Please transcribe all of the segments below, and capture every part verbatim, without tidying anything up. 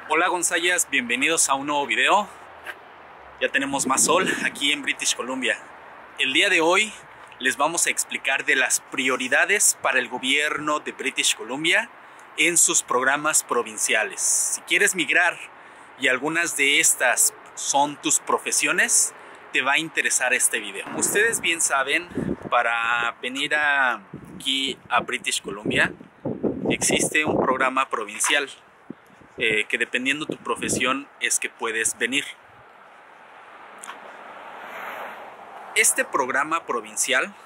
Hola Gonzayas, bienvenidos a un nuevo video. Ya tenemos más sol aquí en British Columbia. El día de hoy les vamos a explicar de las prioridades para el gobierno de British Columbia en sus programas provinciales. Si quieres migrar y algunas de estas son tus profesiones, te va a interesar este video. Ustedes bien saben, para venir a, aquí a British Columbia existe un programa provincial. Eh, que dependiendo tu profesión es que puedes venir. Este programa provincial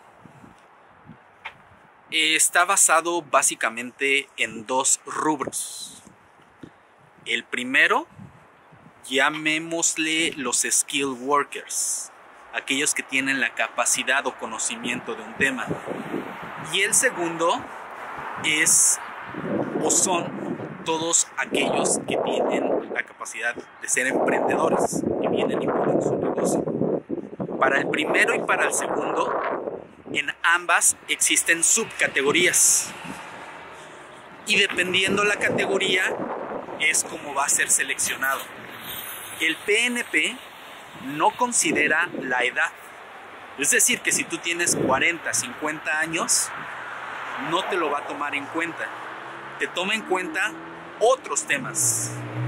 eh, está basado básicamente en dos rubros. El primero, llamémosle los skill workers, aquellos que tienen la capacidad o conocimiento de un tema. Y el segundo es o son todos aquellos que tienen la capacidad de ser emprendedores, que vienen y ponen su negocio. Para el primero y para el segundo, en ambas existen subcategorías. Y dependiendo la categoría, es como va a ser seleccionado. El P N P no considera la edad. Es decir, que si tú tienes cuarenta, cincuenta años, no te lo va a tomar en cuenta. Te toma en cuenta otros temas,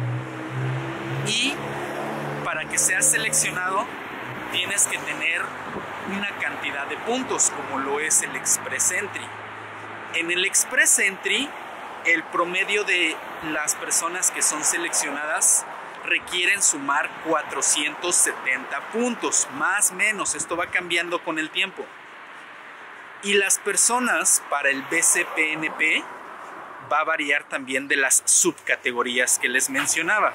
y para que seas seleccionado tienes que tener una cantidad de puntos, como lo es el Express Entry. En el Express Entry, el promedio de las personas que son seleccionadas requieren sumar cuatrocientos setenta puntos, más o menos. Esto va cambiando con el tiempo. Y las personas para el B C P N P va a variar también de las subcategorías que les mencionaba.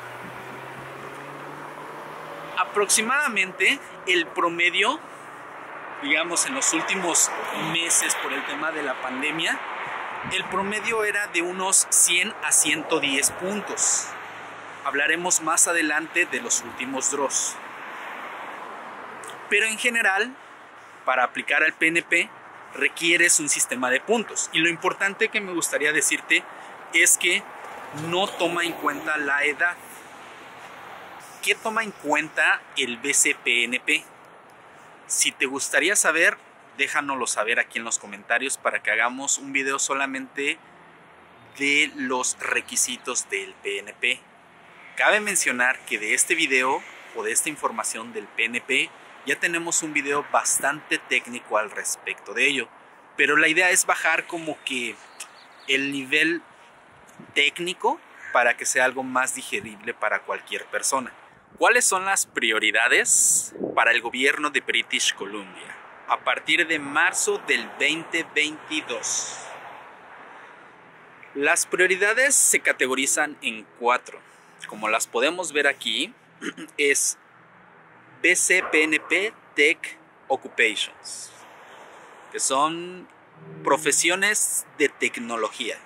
Aproximadamente el promedio, digamos en los últimos meses por el tema de la pandemia, el promedio era de unos cien a ciento diez puntos. Hablaremos más adelante de los últimos draws. Pero en general, para aplicar al P N P, requieres un sistema de puntos. Y lo importante que me gustaría decirte es que no toma en cuenta la edad. ¿Qué toma en cuenta el B C P N P? Si te gustaría saber, déjanoslo saber aquí en los comentarios para que hagamos un video solamente de los requisitos del P N P. Cabe mencionar que de este video o de esta información del P N P ya tenemos un video bastante técnico al respecto de ello, pero la idea es bajar como que el nivel técnico para que sea algo más digerible para cualquier persona. ¿Cuáles son las prioridades para el gobierno de British Columbia a partir de marzo del veinte veintidós? Las prioridades se categorizan en cuatro. Como las podemos ver aquí, es B C P N P Tech Occupations, que son profesiones de tecnología.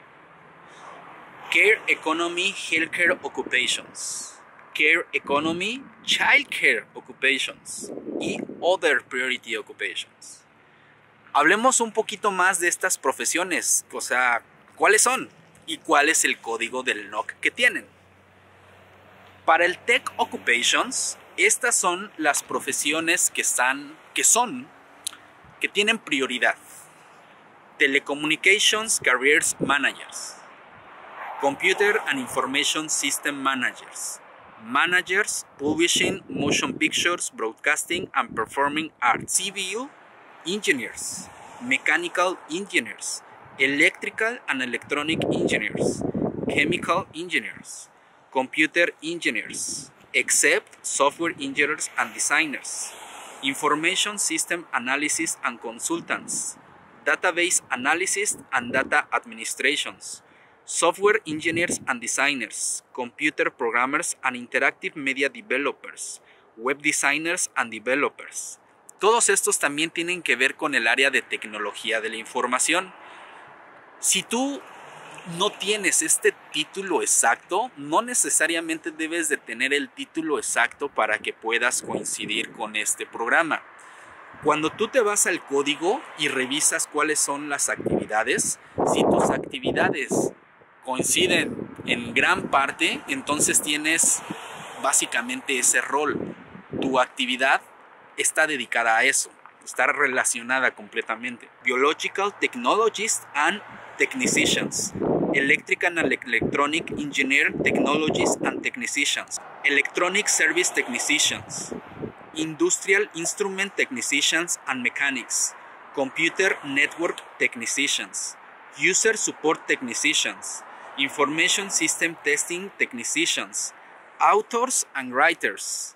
Care Economy Healthcare Occupations, Care Economy Childcare Occupations y Other Priority Occupations. Hablemos un poquito más de estas profesiones, o sea, ¿cuáles son? Y cuál es el código del N O C que tienen. Para el Tech Occupations, estas son las profesiones que están, que son, que tienen prioridad. Telecommunications Careers Managers, Computer and Information System Managers, Managers Publishing Motion Pictures, Broadcasting and Performing Arts, Civil Engineers, Mechanical Engineers, Electrical and Electronic Engineers, Chemical Engineers, Computer Engineers, except software engineers and designers, information system analysis and consultants, database analysis and data administrations, software engineers and designers, computer programmers and interactive media developers, web designers and developers. Todos estos también tienen que ver con el área de tecnología de la información. Si tú no tienes este título exacto, no necesariamente debes de tener el título exacto para que puedas coincidir con este programa. Cuando tú te vas al código y revisas cuáles son las actividades, si tus actividades coinciden en gran parte, entonces tienes básicamente ese rol. Tu actividad está dedicada a eso, está relacionada completamente. Biological Technologists and Technicians, Electrical and Electronic Engineer Technologists and Technicians, Electronic Service Technicians, Industrial Instrument Technicians and Mechanics, Computer Network Technicians, User Support Technicians, Information System Testing Technicians, Authors and Writers,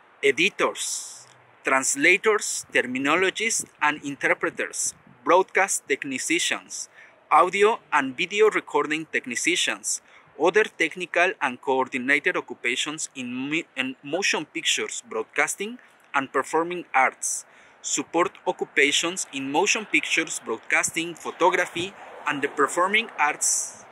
Editors, Translators, Terminologists and Interpreters, Broadcast Technicians, Audio and Video Recording Technicians, other technical and coordinated occupations in, in motion pictures, broadcasting, and performing arts, support occupations in motion pictures, broadcasting, photography, and the performing arts,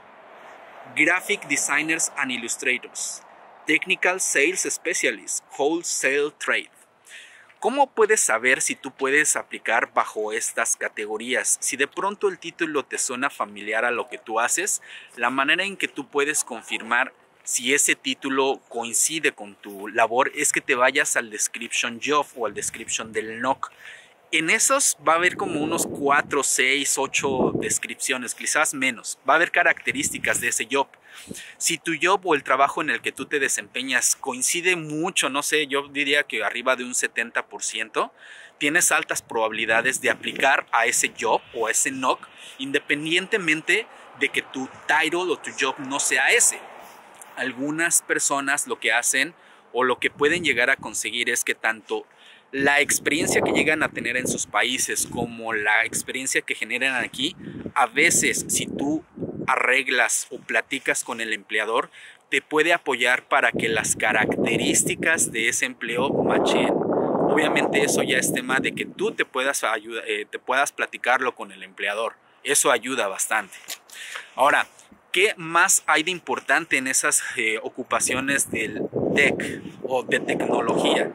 graphic designers and illustrators, technical sales specialists, wholesale trade. ¿Cómo puedes saber si tú puedes aplicar bajo estas categorías? Si de pronto el título te suena familiar a lo que tú haces, la manera en que tú puedes confirmar si ese título coincide con tu labor es que te vayas al description job o al description del N O C. En esos va a haber como unos cuatro, seis, ocho descripciones, quizás menos. Va a haber características de ese job. Si tu job o el trabajo en el que tú te desempeñas coincide mucho, no sé, yo diría que arriba de un setenta por ciento, tienes altas probabilidades de aplicar a ese job o a ese N O C, independientemente de que tu title o tu job no sea ese. Algunas personas lo que hacen o lo que pueden llegar a conseguir es que tanto la experiencia que llegan a tener en sus países como la experiencia que generan aquí, a veces si tú arreglas o platicas con el empleador, te puede apoyar para que las características de ese empleo machen. Obviamente eso ya es tema de que tú te puedas, ayuda, eh, te puedas platicarlo con el empleador. Eso ayuda bastante. Ahora, ¿qué más hay de importante en esas eh, ocupaciones del tech o de tecnología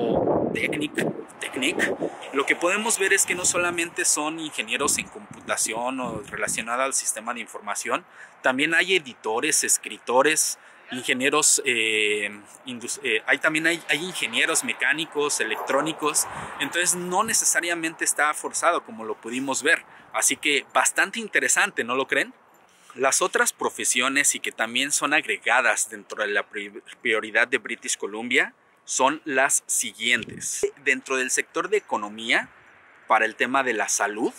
o technic, technic? Lo que podemos ver es que no solamente son ingenieros en computación o relacionados al sistema de información, también hay editores, escritores, ingenieros, eh, eh, hay también hay, hay ingenieros mecánicos, electrónicos, entonces no necesariamente está forzado como lo pudimos ver, así que bastante interesante, ¿no lo creen? Las otras profesiones y que también son agregadas dentro de la prioridad de British Columbia son las siguientes. Dentro del sector de economía, para el tema de la salud,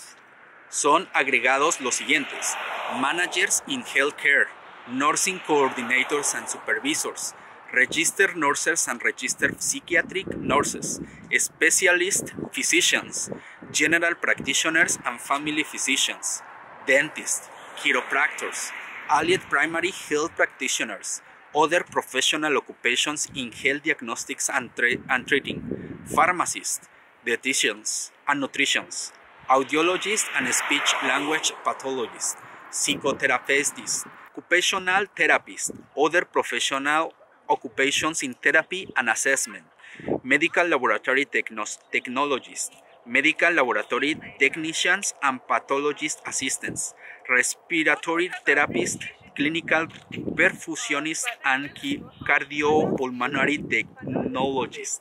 son agregados los siguientes: Managers in Healthcare, Nursing Coordinators and Supervisors, Registered Nurses and Registered Psychiatric Nurses, Specialist Physicians, General Practitioners and Family Physicians, Dentists, Chiropractors, Allied Primary Health Practitioners, other professional occupations in health diagnostics and, tra and treating, pharmacists, dietitians and nutritionists, audiologists and speech language pathologists, psychotherapists, occupational therapists, other professional occupations in therapy and assessment, medical laboratory technologists, medical laboratory technicians and pathologist assistants, respiratory therapists, clinical perfusionists and cardiopulmonary technologists,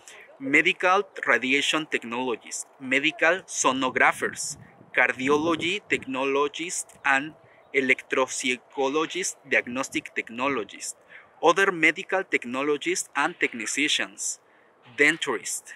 medical radiation technologists, medical sonographers, cardiology technologists and electropsychologists, diagnostic technologists, other medical technologists and technicians, denturists,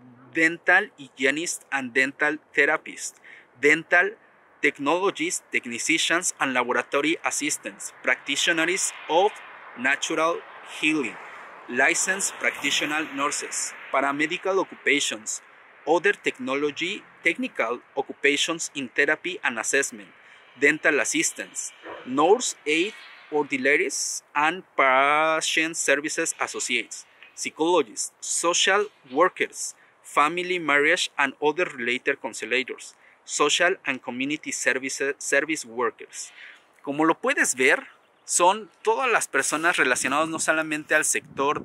dental hygienists and dental therapists, dental technologists, technicians and laboratory assistants, practitioners of natural healing, licensed practitioner nurses, paramedical occupations, other technology, technical occupations in therapy and assessment, dental assistants, nurse aid auxiliaries and patient services associates, psychologists, social workers, family, marriage and other related counselors, social and community services, service workers. Como lo puedes ver, son todas las personas relacionadas no solamente al sector,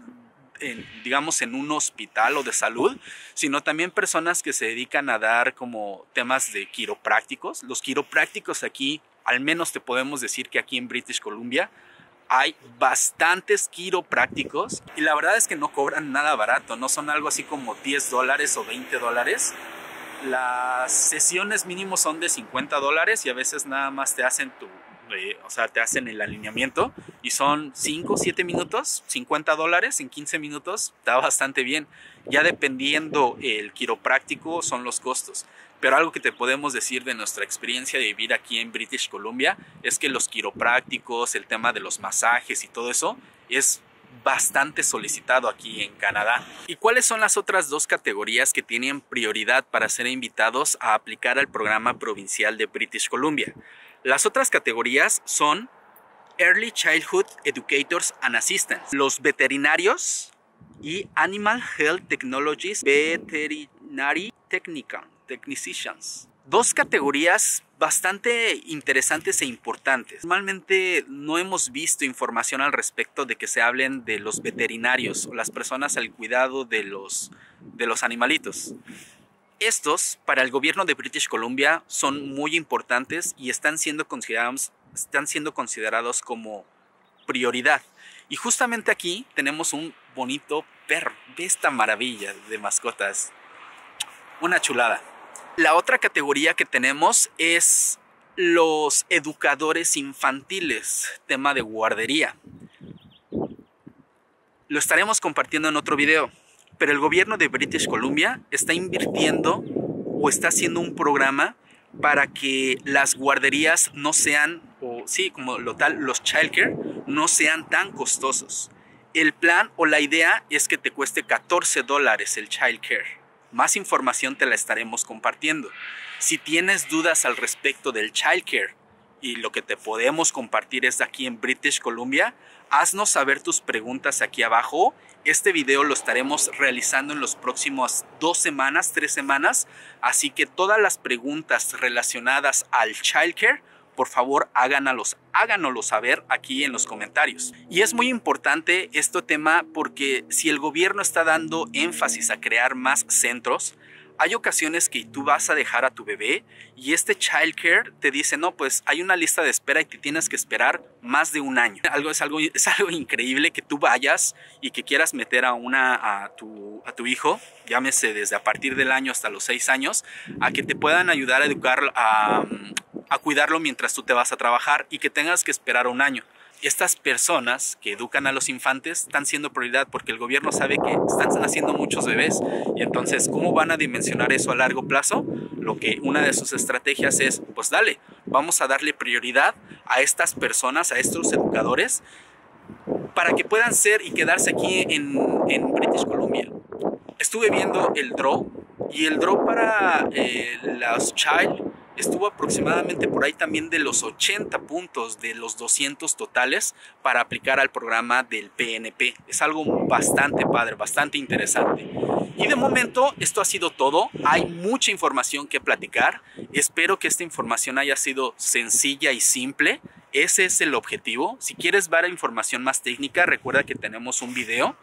en, digamos, en un hospital o de salud, sino también personas que se dedican a dar como temas de quiroprácticos. Los quiroprácticos aquí al menos te podemos decir que aquí en British Columbia hay bastantes quiroprácticos y la verdad es que no cobran nada barato, no son algo así como diez dólares o veinte dólares. Las sesiones mínimo son de cincuenta dólares y a veces nada más te hacen tu, eh, o sea, te hacen el alineamiento y son cinco o siete minutos, cincuenta dólares en quince minutos, está bastante bien. Ya dependiendo el quiropráctico son los costos. Pero algo que te podemos decir de nuestra experiencia de vivir aquí en British Columbia es que los quiroprácticos, el tema de los masajes y todo eso es bastante solicitado aquí en Canadá. ¿Y cuáles son las otras dos categorías que tienen prioridad para ser invitados a aplicar al programa provincial de British Columbia? Las otras categorías son Early Childhood Educators and Assistants, los veterinarios y Animal Health Technologies Veterinary Technical Technicians. Dos categorías bastante interesantes e importantes. Normalmente no hemos visto información al respecto de que se hablen de los veterinarios o las personas al cuidado de los, de los animalitos. Estos, para el gobierno de British Columbia, son muy importantes y están siendo considerados, están siendo considerados como prioridad. Y justamente aquí tenemos un bonito perro. Ve esta maravilla de mascotas. Una chulada. La otra categoría que tenemos es los educadores infantiles, tema de guardería. Lo estaremos compartiendo en otro video, pero el gobierno de British Columbia está invirtiendo o está haciendo un programa para que las guarderías no sean, o sí, como lo tal, los childcare no sean tan costosos. El plan o la idea es que te cueste catorce dólares el childcare. Más información te la estaremos compartiendo. Si tienes dudas al respecto del childcare y lo que te podemos compartir es de aquí en British Columbia, haznos saber tus preguntas aquí abajo. Este video lo estaremos realizando en los próximos dos semanas, tres semanas. Así que todas las preguntas relacionadas al childcare, por favor háganos, háganoslo saber aquí en los comentarios. Y es muy importante este tema porque si el gobierno está dando énfasis a crear más centros, hay ocasiones que tú vas a dejar a tu bebé y este childcare te dice, no, pues hay una lista de espera y te tienes que esperar más de un año. Algo, es, algo, es algo increíble que tú vayas y que quieras meter a, una, a, tu, a tu hijo, llámese desde a partir del año hasta los seis años, a que te puedan ayudar a educar a... a cuidarlo mientras tú te vas a trabajar y que tengas que esperar un año. Estas personas que educan a los infantes están siendo prioridad porque el gobierno sabe que están naciendo muchos bebés y entonces ¿cómo van a dimensionar eso a largo plazo? Lo que una de sus estrategias es, pues dale, vamos a darle prioridad a estas personas, a estos educadores para que puedan ser y quedarse aquí en, en British Columbia. Estuve viendo el draw y el draw para eh, los child estuvo aproximadamente por ahí también de los ochenta puntos de los doscientos totales para aplicar al programa del P N P. Es algo bastante padre, bastante interesante. Y de momento esto ha sido todo. Hay mucha información que platicar. Espero que esta información haya sido sencilla y simple. Ese es el objetivo. Si quieres ver información más técnica, recuerda que tenemos un video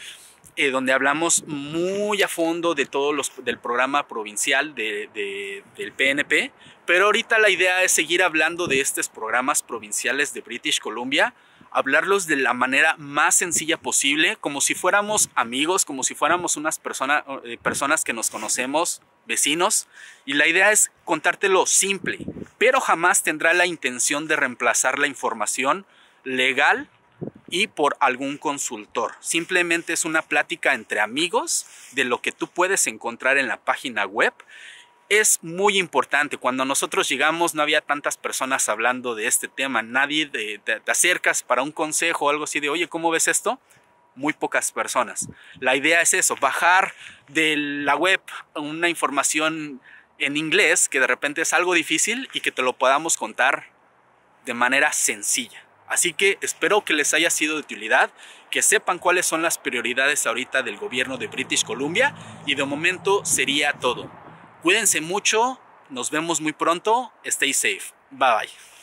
Eh, donde hablamos muy a fondo de todos los del programa provincial de, de, del P N P, pero ahorita la idea es seguir hablando de estos programas provinciales de British Columbia, hablarlos de la manera más sencilla posible, como si fuéramos amigos, como si fuéramos unas persona, eh, personas que nos conocemos, vecinos, y la idea es contártelo simple, pero jamás tendrá la intención de reemplazar la información legal y por algún consultor. Simplemente es una plática entre amigos de lo que tú puedes encontrar en la página web. Es muy importante. Cuando nosotros llegamos no había tantas personas hablando de este tema. Nadie de, de, te acercas para un consejo o algo así de, oye, ¿cómo ves esto? Muy pocas personas. La idea es eso, bajar de la web una información en inglés que de repente es algo difícil y que te lo podamos contar de manera sencilla. Así que espero que les haya sido de utilidad, que sepan cuáles son las prioridades ahorita del gobierno de British Columbia y de momento sería todo. Cuídense mucho, nos vemos muy pronto, stay safe, bye bye.